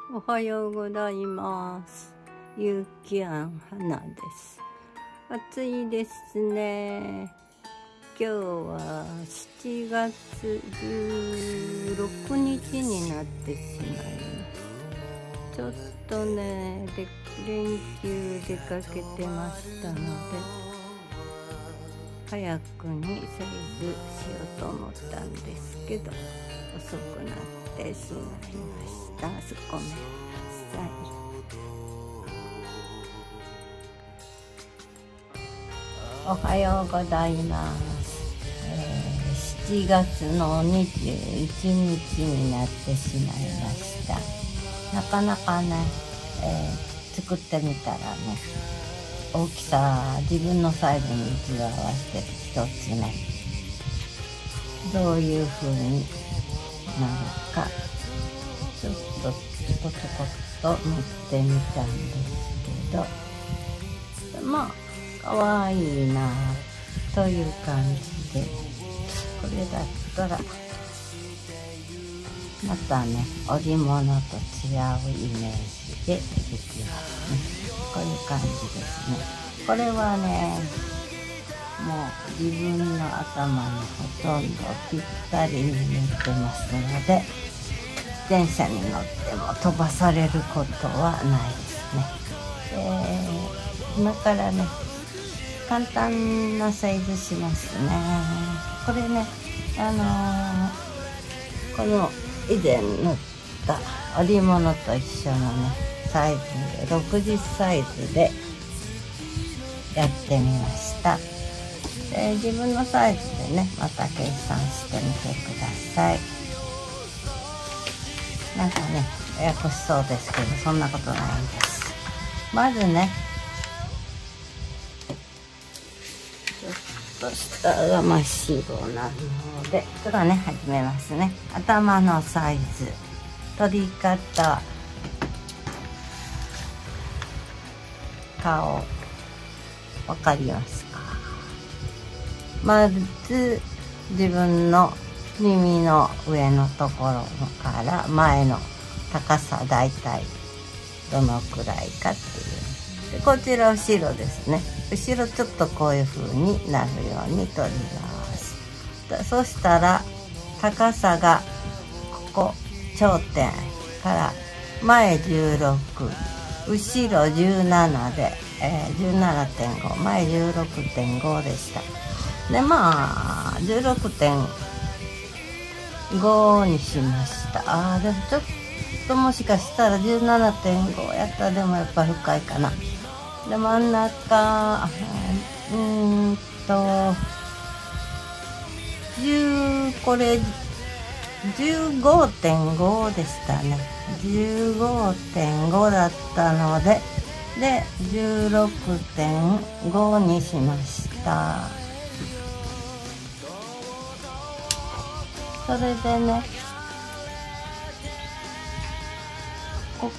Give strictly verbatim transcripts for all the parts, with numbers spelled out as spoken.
おはようございます。ゆうきあんはなです。暑いですね。今日はしちがつじゅうろくにちになってしまいます。ちょっとね、連休出かけてましたので、早くにセーブしようと思ったんですけど、遅くなってしまいました。ごめんなさい。おはようございます。えー、しちがつのにじゅういちにちになってしまいました。なかなかね、えー、作ってみたらね、大きさ自分のサイズに図を合わせて一つね、どういう風になるかちょっとちょこちょこっと持ってみたんですけど、まあかわいいなという感じで、これだったらまたね、織物と違うイメージでできますね。こういう感じですね。これはね、もう自分の頭にほとんどぴったりに塗ってますので、自転車に乗っても飛ばされることはないですね。えー、今からね、簡単なサイズしますね。これね、あのー、この以前塗った織物と一緒のねサイズでろくじゅっサイズでやってみました。で、自分のサイズでね、また計算してみてください。なんかね、ややこしそうですけど、そんなことないんです。まずね、ちょっと下が真っ白なので、ちょっとね、始めますね。頭のサイズ、取り方、顔、わかりますか？まず自分の耳の上のところから前の高さ、だいたいどのくらいかっていう。で、こちら後ろですね。後ろちょっとこういう風になるように取ります。そしたら高さがここ頂点から前じゅうろく、後ろじゅうななで、えー、じゅうななてんご、前 じゅうろくてんご でした。で、まあ じゅうろくてんご にしました。あー、でもちょっともしかしたら じゅうななてんご やったら、でもやっぱ深いかな。で、真ん中、うーんと10これ じゅうごてんご でしたね。じゅうごてんご だったので、で じゅうろくてんご にしました。それでね、こ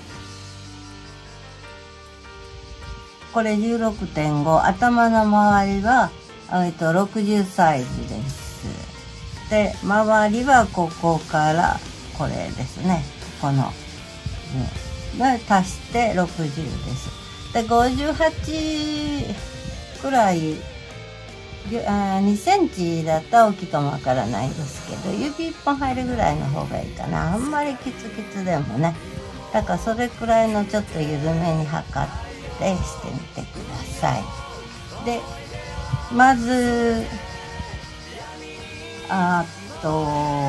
これ じゅうろくてんご、頭の周りは、えっと、ろくじゅうサイズです。で、周りはここからこれですね。この、ね、で足してろくじゅうです。で、ごじゅうはちくらい、あにセンチだったら大きいかもわからないですけど、指いっぽん入るぐらいの方がいいかな。あんまりキツキツでもね。だからそれくらいのちょっと緩めに測ってしてみてください。で、まず、あと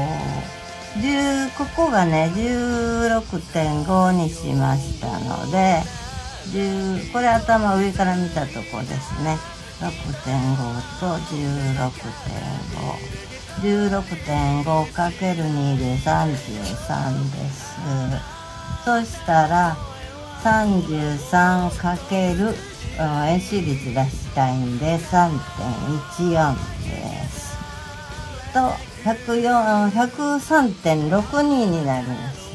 10ここがね じゅうろくてんご にしましたので、じゅうこれ頭上から見たとこですね。ろくてんご と じゅうろくてんご、 じゅうろくてんご かけるに でさんじゅうさんです。そしたら さんじゅうさんかける、円周率出したいんで さんてんいちよん ですと ひゃくさんてんろくに になりました。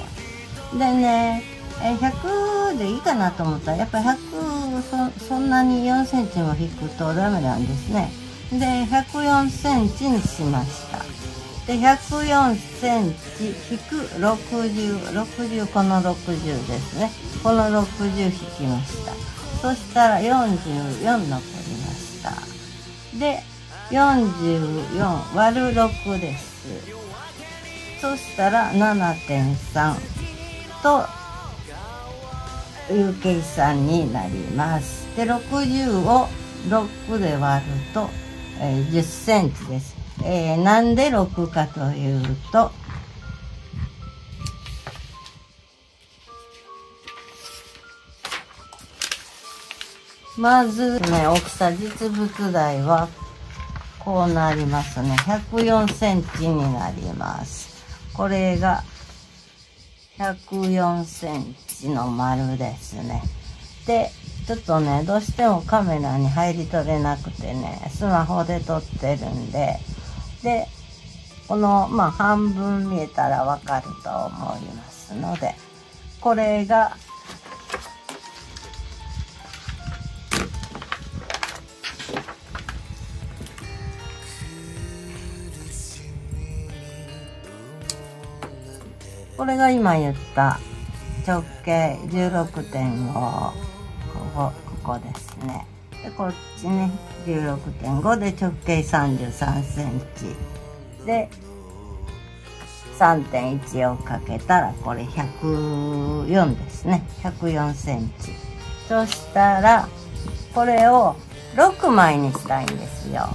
でね、ひゃくでいいかなと思ったら、やっぱりひゃく そ, そんなによんセンチも引くとダメなんですね。でひゃくよんセンチにしました。 で、ひゃくよんセンチ引くろくじゅう、ろくじゅう、このろくじゅうですね。このろくじゅう引きました。そしたらよんじゅうよん残りました。で、よんじゅうよん割るろくです。そしたら ななてんさん という計算になります。で、ろくじゅうをろくで割ると、えー、じゅっセンチです。えー、なんでろくかというと、まずね、大きさ実物大はこうなりますね。ひゃくよんセンチになります。これがひゃくよんセンチの丸ですね。で、ちょっとね、どうしてもカメラに入り取れなくてね、スマホで撮ってるんで、で、この、まあ、半分見えたらわかると思いますので、これが、これが今言った直径 じゅうろくてんご、ここ、ここですね。で、こっちね、じゅうろくてんご で直径さんじゅうさんセンチ。で、さんてんいち をかけたら、これひゃくよんですね。ひゃくよんセンチ。そしたら、これをろくまいにしたいんですよ。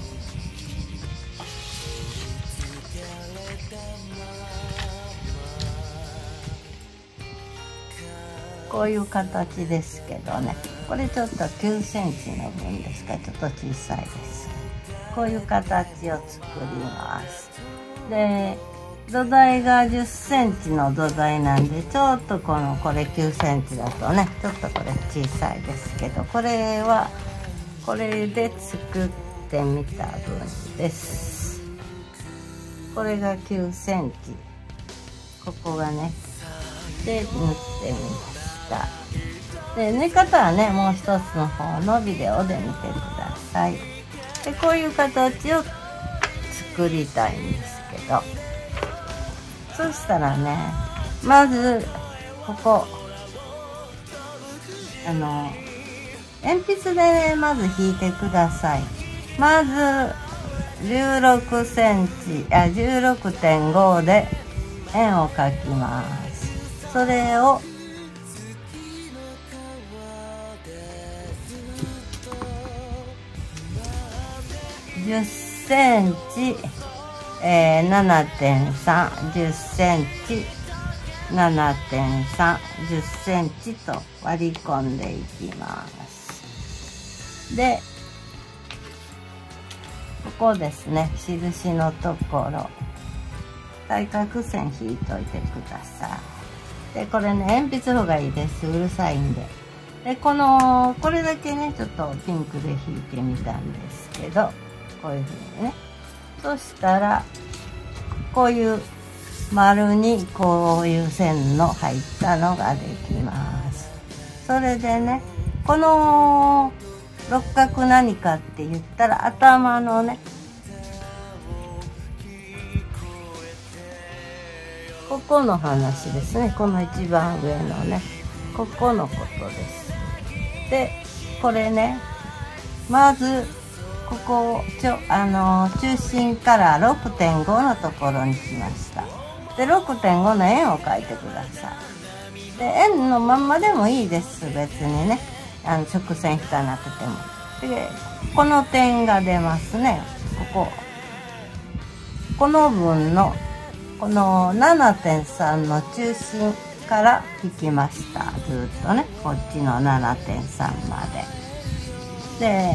こういう形ですけどね、これちょっときゅうセンチの分ですからちょっと小さいです。こういう形を作ります。で、土台がじゅっセンチの土台なんで、ちょっとこのこれきゅうセンチだとね、ちょっとこれ小さいですけど、これはこれで作ってみた分です。これがきゅうセンチ、ここがね、で縫ってみます。で、縫い方はね、もう一つの方のビデオで見てください。で、こういう形を作りたいんですけど、そしたらね、まずここあの鉛筆でね、まず引いてください。まずじゅうろくセンチ、あ、じゅうろくてんご で円を描きます。それをじゅっセンチ、えー、ななてんさん、じゅっセンチ、ななてんさん、じゅっセンチと割り込んでいきます。で、ここですね、印のところ、対角線引いといてください。で、これね、鉛筆の方がいいです。うるさいんで。で、この、これだけね、ちょっとピンクで引いてみたんですけど、こういうふうにね。そしたら、こういう丸にこういう線の入ったのができます。それでね、この六角何かって言ったら頭のね、ここの話ですね。この一番上のね、ここのことです。で、これね、まず、ここをちょ、あのー、中心から ろくてんご のところにしました。で、ろくてんご の円を描いてください。で、円のまんまでもいいです。別にね。あの、直線引かなくても。で、この点が出ますね。ここ。この分の、この ななてんさん の中心から引きました。ずっとね。こっちの ななてんさん まで。で、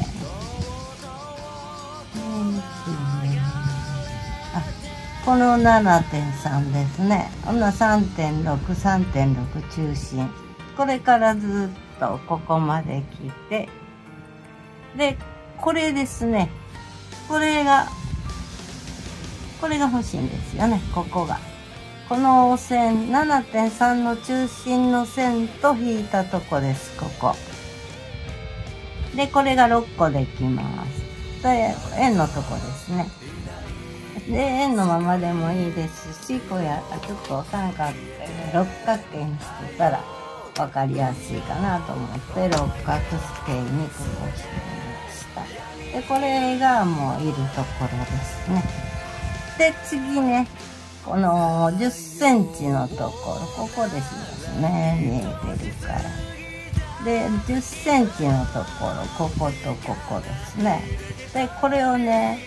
あ、この ななてんさん ですね。この さんてんろく、さんてんろく 中心。これからずっとここまで来て、で、これですね。これが、これが欲しいんですよね、ここが。この線、ななてんさん の中心の線と引いたとこです、ここ。で、これがろっこできます。円のとこですね。 で円のままでもいいですし、こうやちょっと三角六角形にしてたら分かりやすいかなと思って六角形にこうしてみました。でこれがもういるところですね。で次ね、このじゅっセンチのところ、ここでしますね、見えてるから。でじゅっセンチのところ、こことここですね。でこれをね、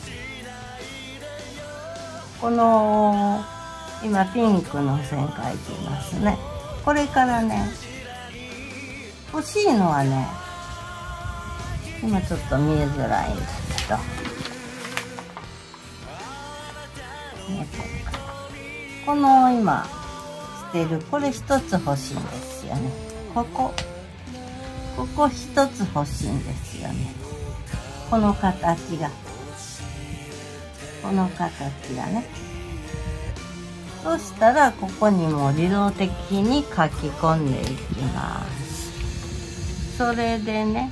この今ピンクの線描いていますね。これからね、欲しいのはね、今ちょっと見えづらいんですけど、見えてるかな。この今してるこれ一つ欲しいんですよね。ここここ一つ欲しいんですよね。この形がこの形がね。そしたらここにも自動的に書き込んでいきます。それでね、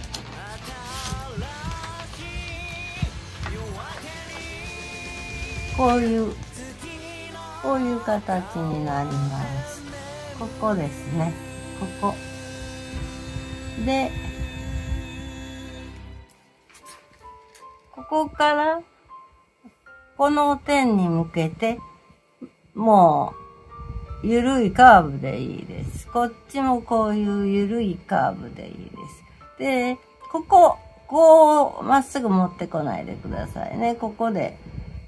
こういうこういう形になります。ここですね。ここでここからこの点に向けてもう緩いカーブでいいです。こっちもこういう緩いカーブでいいです。で、ここ、こうまっすぐ持ってこないでくださいね。ここで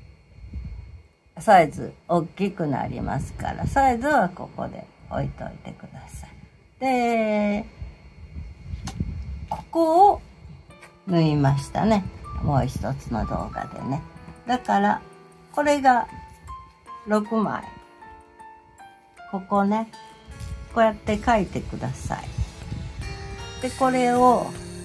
サイズ大きくなりますから、サイズはここで置いといてください。で、ここを縫いましたね。もう一つの動画でね。だから、これがろくまい。ここね、こうやって書いてください。で、これを、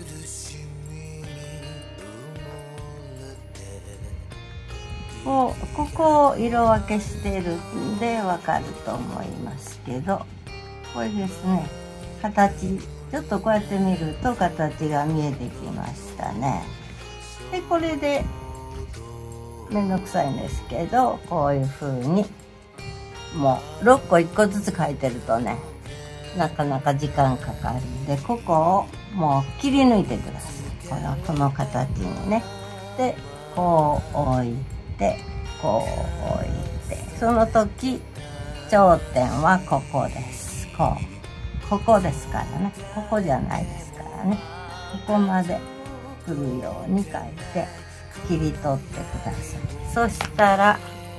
こう、ここを色分けしてるんでわかると思いますけど、これですね、形、ちょっとこうやって見ると形が見えてきましたね。で、これで、めんどくさいんですけど、こういう風にもうろっこいっこずつ書いてるとね、なかなか時間かかるんで、ここをもう切り抜いてください。このこの形にね。でこう置いてこう置いて、その時頂点はここです。こうここですからね、ここじゃないですからね、ここまで来るように書いて切り取ってください。そしたら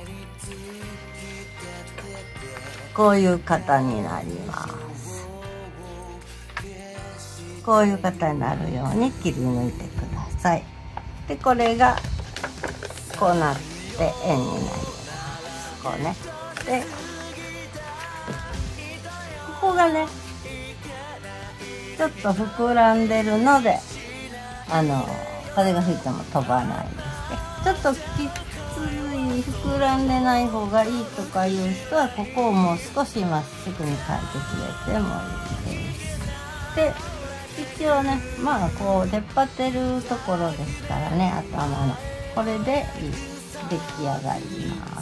こういう型になります。こういう型になるように切り抜いてください。でこれがこうなって円になります。こうね。でここがねちょっと膨らんでるので、あの風が吹いても飛ばないですね。ちょっときつい膨らんでない方がいいとかいう人は、ここをもう少しまっすぐに書いてくれてもいいです。で一応ね、まあこう出っ張ってるところですからね、頭のこれで出来上がります。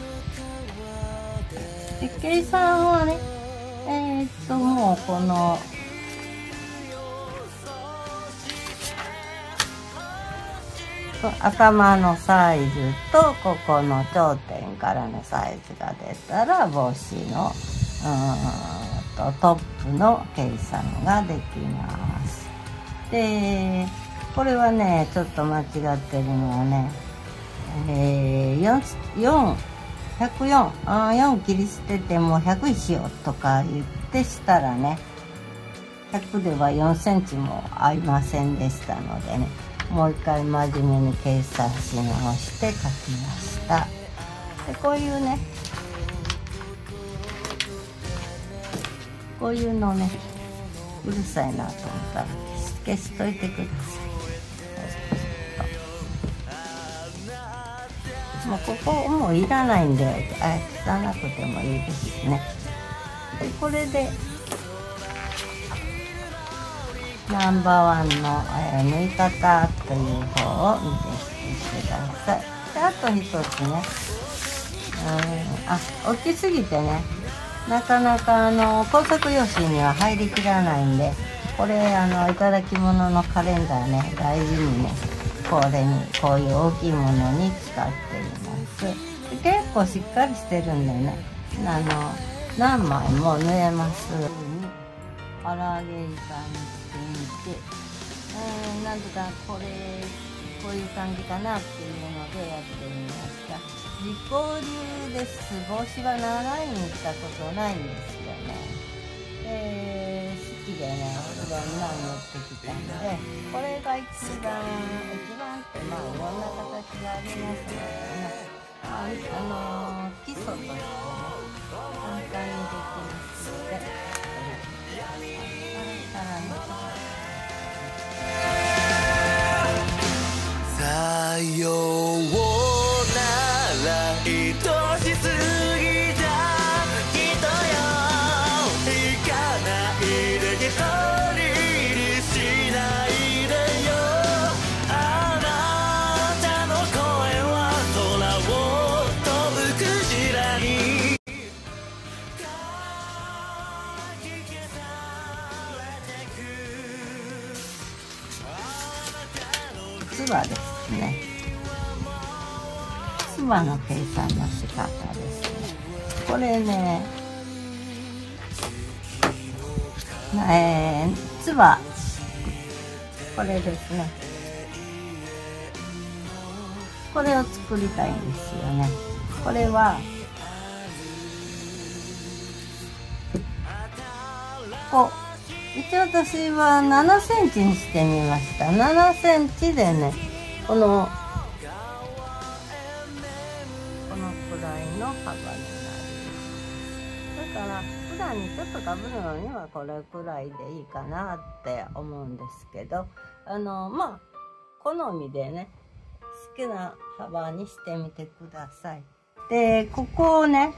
で計算はね、えー、っともうこの頭のサイズとここの頂点からのサイズが出たら、帽子のうーんとトップの計算ができます。でこれはねちょっと間違ってるのはね、えー、よん、よん、ひゃくよん、あよん切り捨ててもひゃくにしようとか言ってしたらね、ひゃくではよんセンチも合いませんでしたのでね、もう一回真面目に計算し直して書きました。でこういうね、こういうのね、うるさいなと思ったら消しといてください。もうここもういらないんで、あ汚くてもいいですね。でこれでナンバーワンの、えー、縫い方という方を見てください。であと一つね、うん、あ、大きすぎてね、なかなかあの工作用紙には入りきらないんで、これあのいただき物のカレンダーね、大事にね、これにこういう大きいものに使っています。結構しっかりしてるんでね、あの何枚も縫えます。荒揚げ板にしてみて、えー、なんとかこれこういう感じかなっていうのでやってみました。自己流です。帽子は習いに行ったことないんですよね。えー、好きでね、いろんなの持ってきたので、これが一番一番ってまあいろんな形がありますのでね、あ、あのー、基礎としてね簡単にできますので、さらにさようなら愛しすぎた人よ、行かないで一人にしないでよ、あなたの声は空を飛ぶクジラにつばですね。つばの計算の仕方ですね。これね、えー、つば、これですね。これを作りたいんですよね。これはこう一応私はななセンチにしてみました。ななセンチでね、このこのくらいの幅になります。だから普段にちょっとかぶるのにはこれくらいでいいかなって思うんですけど、あのまあ好みでね、好きな幅にしてみてください。で、ここをね、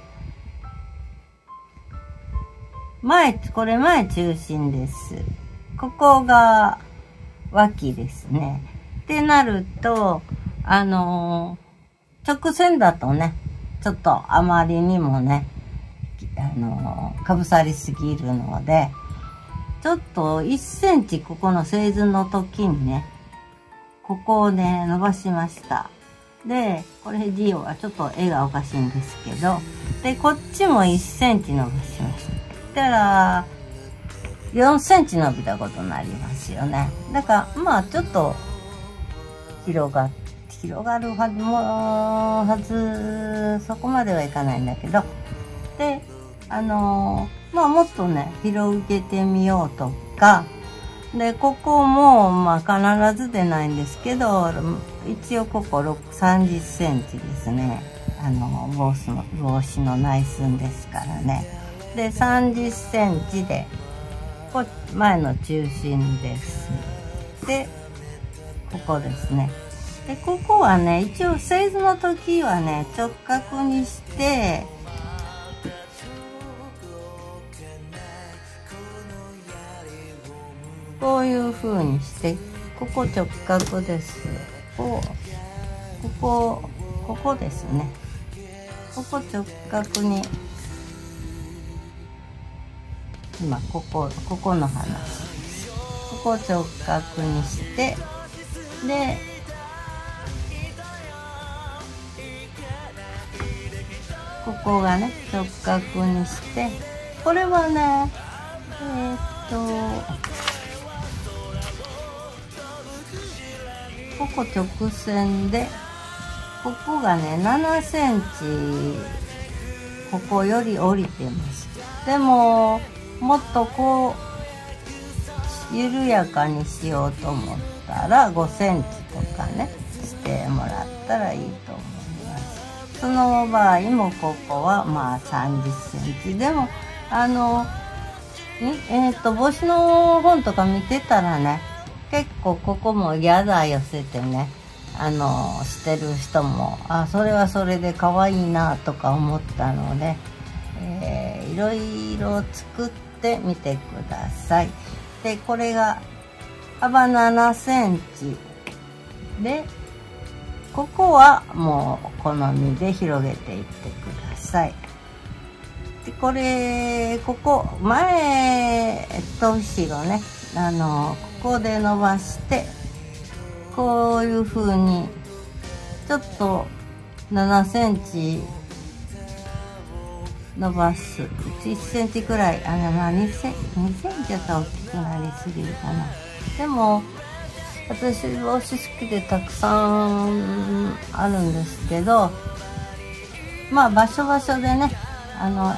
前、これ前中心です。ここが脇ですね。ってなると、あのー、直線だとね、ちょっとあまりにもね、あのー、かぶさりすぎるので、ちょっといっセンチここの製図の時にね、ここをね、伸ばしました。で、これジオはちょっと絵がおかしいんですけど、で、こっちもいっセンチ伸ばしました。たらよんセンチ伸びたことになりますよね。だからまあちょっと広が広がるはずもはずそこまではいかないんだけど、であのー、まあもっとね広げてみようとかで、ここもまあ必ずでないんですけど、一応ここさんじゅっセンチですね。あの帽子の帽子の内寸ですからね。でさんじゅっセンチでこ前の中心です。でここですね。でここはね、一応製図の時はね直角にしてこういう風にして、ここ直角です。こうここここですね。ここ直角に。今ここここの話です。ここ直角にして、でここがね直角にして、これはねえー、っとここ直線で、ここがねななセンチここより降りてます。でももっとこう緩やかにしようと思ったらごセンチとかねしてもらったらいいと思います。その場合もここはまあさんじゅっセンチでも、あのえっと帽子の本とか見てたらね、結構ここもやだ寄せてね、あのしてる人も、あ、それはそれで可愛いなとか思ったので、えー、いろいろ作ってみてください。でこれが幅ななセンチでここはもう好みで広げていってください。でこれここ前と後ろね、あのここで伸ばしてこういう風にちょっとななセンチ伸ばす。いっセンチくらい、あのにセンチだったら大きくなりすぎるかな。でも私帽子好きでたくさんあるんですけど、まあ場所場所でね、あの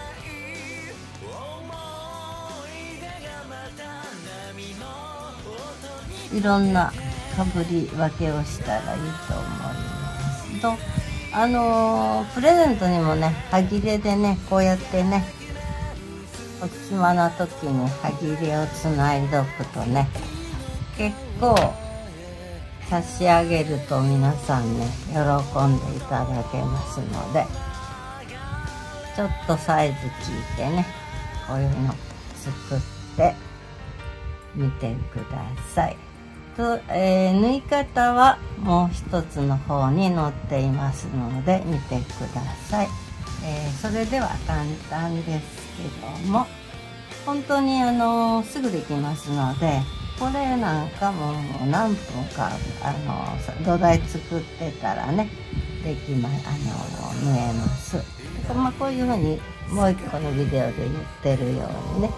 いろんなかぶり分けをしたらいいと思いますと、あのプレゼントにもね、歯切れでね、こうやってね、お暇な時に歯切れをつないでおくとね、結構差し上げると皆さんね、喜んでいただけますので、ちょっとサイズ聞いてね、こういうの作ってみてください。と、えー、縫い方はもう一つの方に載っていますので見てください。えー、それでは簡単ですけども、本当にあのすぐできますので、これなんかももう何分かあの土台作ってたらね、できまあの縫えます。まあ、こういうふうにもう一個のビデオで言ってるようにね、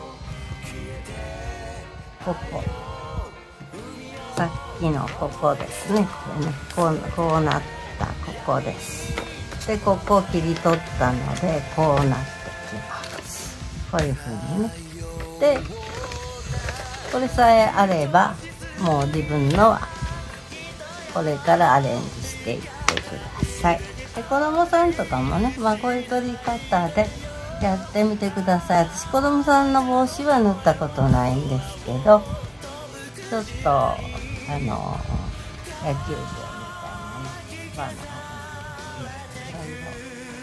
ここさっきのここですね、こう、こうなったここです。でここを切り取ったのでこうなってきます。こういうふうにね。でこれさえあればもう自分のこれからアレンジしていってください。で子供さんとかもね、まあこういう取り方でやってみてください。私子供さんの帽子は縫ったことないんですけど、ちょっとあの野球帽みたいなね、バナナいろいろ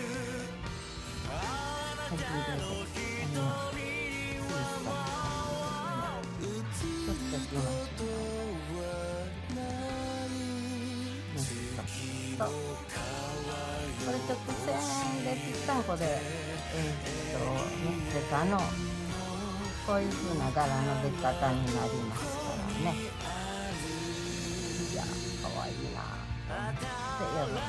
歯切れであのちょっときましょう。とこれ直線でぴったんこで、えー、っと縫ってたのこういう風な柄の出方になりますからね。いやかわいいなって喜んでます。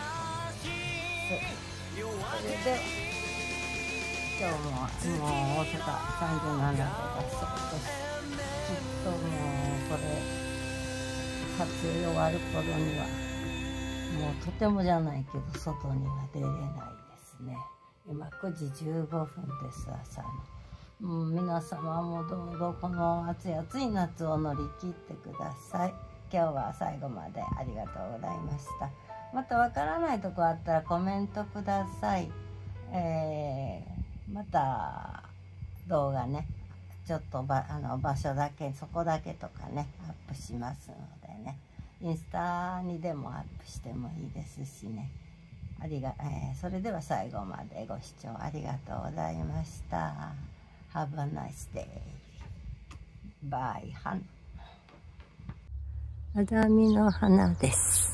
それで今日ももう大阪さんじゅうななどだそうです。きっともうこれ撮影終わる頃にはもうとてもじゃないけど外には出れないですね。今くじじゅうごふんです、朝の。うん、皆様もどうぞこの暑い暑い夏を乗り切ってください。今日は最後までありがとうございました。またわからないとこあったらコメントください。えー、また動画ね、ちょっとばあの場所だけそこだけとかねアップしますのでね、インスタにでもアップしてもいいですしね。ありが、えー、それでは最後までご視聴ありがとうございました。Have a nice day. Bye. アザミの花です。